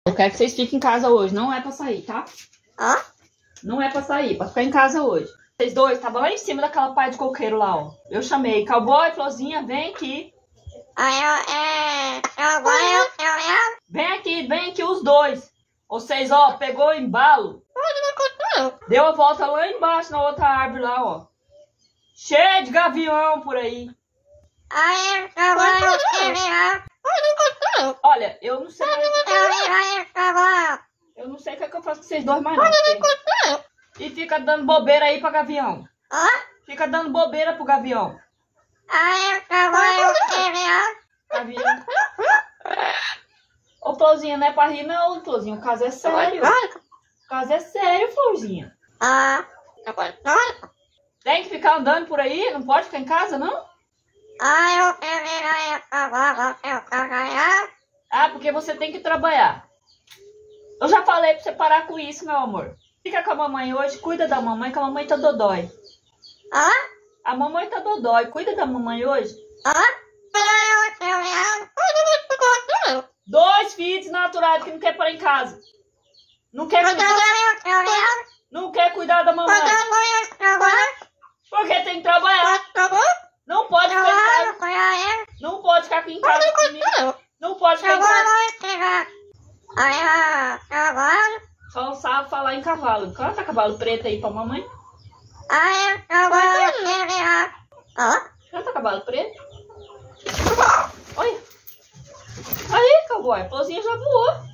Eu quero que vocês fiquem em casa hoje. Não é pra sair, tá? Ó. Não é pra sair, pra ficar em casa hoje. Vocês dois estavam lá em cima daquela pá de coqueiro lá, ó. Eu chamei. Cowboy, Florzinha, vem aqui. Vem aqui os dois. Vocês, ó, pegou o embalo. Deu a volta lá embaixo na outra árvore lá, ó. Cheio de gavião por aí. Olha, eu não sei mais. Eu não sei o que é que eu faço com vocês dois mais não. E fica dando bobeira aí pra gavião. Fica dando bobeira pro gavião. Gavião. Ô, Florzinha, não é pra rir não, Florzinha. O caso é sério. O caso é sério, Florzinha. Tem que ficar andando por aí? Não pode ficar em casa, não? Ah, porque você tem que trabalhar. Eu já falei pra você parar com isso, meu amor. Fica com a mamãe hoje, cuida da mamãe, que a mamãe tá dodói. A mamãe tá dodói, cuida da mamãe hoje. 2 filhos desnaturados que não quer parar em casa. Não quer cuidar da mamãe. Porque tem que trabalhar. Não pode ficar em casa. Não pode ficar aqui em casa comigo. Não pode ficar em casa. Só sabe falar em cavalo. Canta cavalo preto aí pra mamãe. Canta cavalo preto. Olha. Aí, cowboy. A Florzinha já voou.